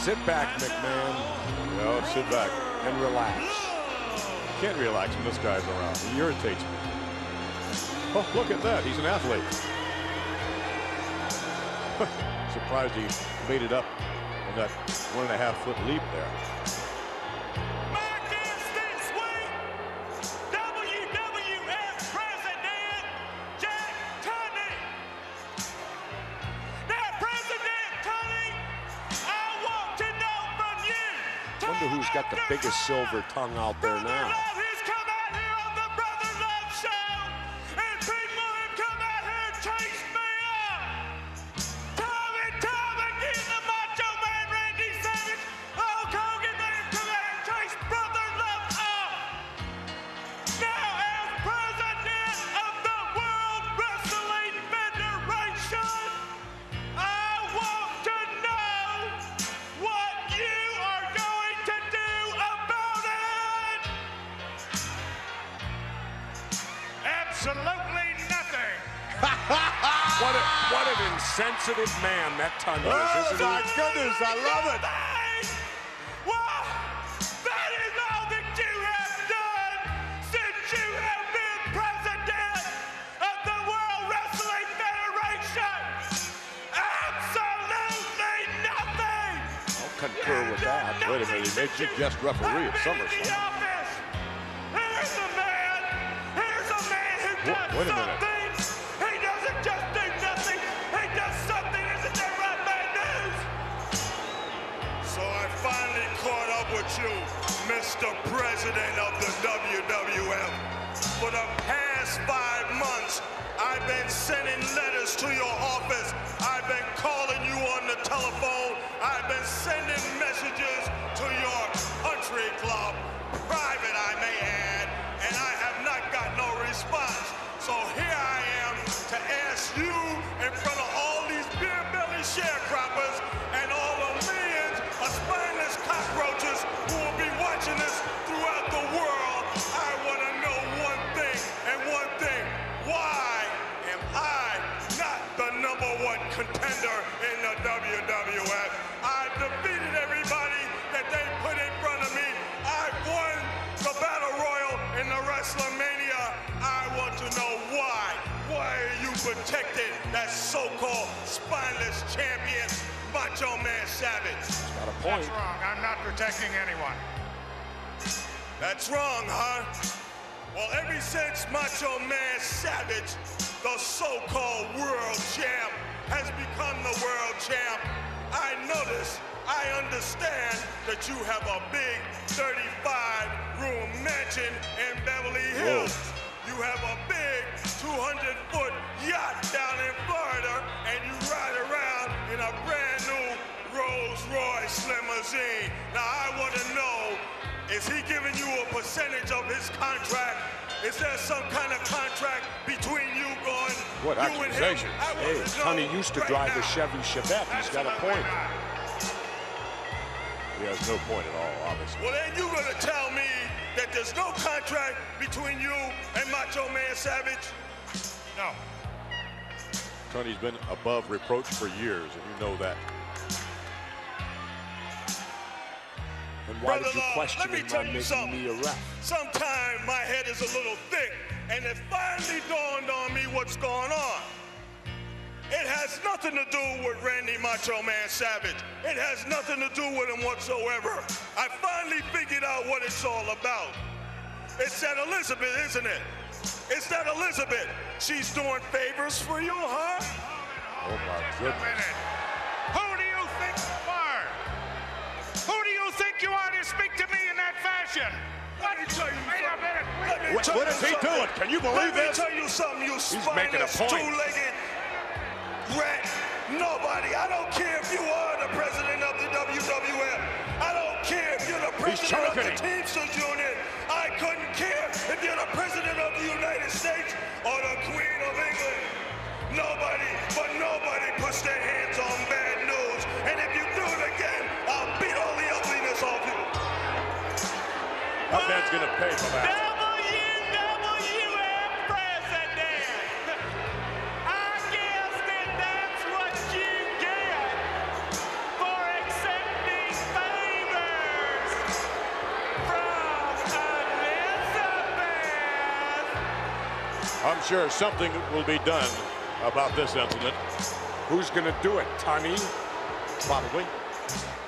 Sit back, McMahon. No, sit back. And relax. Can't relax when this guy's around. He irritates me. Oh, look at that. He's an athlete. Surprised he made it up on that 1.5-foot leap there. WWF President Jack Tunney. Now, President Tunney, I want to know from you. Wonder who's got the biggest silver tongue out there now. He's come out here on the Brother Love Show, and people have come out here and chased me up. Time and time again, the Macho Man Randy Savage, Hulk Hogan, they have come out and chased Brother Love up. Now, as president of the World Wrestling Federation, I want to know what you are going to do about it. Absolutely nothing. What an insensitive man that Tunney is, isn't he? My goodness, I love it. Well, that is all that you have done since you have been president of the World Wrestling Federation. Absolutely nothing. I'll concur with that. Wait a minute, he made you guest referee at SummerSlam. Here's a man who does Wait a minute. something. He doesn't just do nothing. He does something. Isn't that right, bad news? So I finally caught up with you, Mr. President of the WWF. For the past 5 months, I've been sending letters to your office. I've been calling you on the telephone. I've been sending messages to your country club, private I may add, and I have not got no response. So here I am to ask you in front of all these beer belly sharecroppers and all the millions of spineless cockroaches who will be watching this throughout the world. I want to know one thing and one thing. Why am I not the #1 contender in the WWF? I've defeated everybody that they put in front of me. I've won the Battle Royal in the WrestleMania. I want to know why. Why are you protecting that so-called spineless champion, Macho Man Savage? Got a point. That's wrong. I'm not protecting anyone. That's wrong, huh? Well, ever since Macho Man Savage, the so-called world champ, has become the world champ, I notice, I understand that you have a big 35-room mansion in Beverly Hills. You have a big 200-foot yacht down in Florida, and you ride around in a brand new Rolls-Royce limousine. Now, I want to know, is he giving you a percentage of his contract? Is there some kind of contract between you going, What you and him? accusations? I want Hey, to know Tunney used to right drive now. a Chevy Chevette. He's got a point. He has no point at all, obviously. Well, then you're going to tell me that there's no contract between you and Macho Man Savage? No. Tunney's been above reproach for years, and you know that. And why Brother did you Love, question let me him tell on you making something. me a ref? Sometimes my head is a little thick, and it finally dawned on me what's going on. It has nothing to do with Randy Macho Man Savage. It has nothing to do with him whatsoever. I finally figured out what it's all about. It's that Elizabeth, isn't it? It's that Elizabeth. She's doing favors for you, huh? Oh, my goodness. Who do you think you are? Who do you think you are to speak to me in that fashion? Let me tell you something. What is he doing? Can you believe this? Let me tell you something, you making a spineless, point. two-legged rat. Nobody. I don't care if you are the president of the WWF. I don't care if you're the president of the Teamsters Union. I couldn't care if you're the president of the United States or the Queen of England. Nobody, but nobody puts their hands on bad news. And if you do it again, I'll beat all the ugliness off you. That man's going to pay for that. WWF president. I guess that that's what you get for accepting I'm sure something will be done about this incident. Who's going to do it? Tunney? Probably.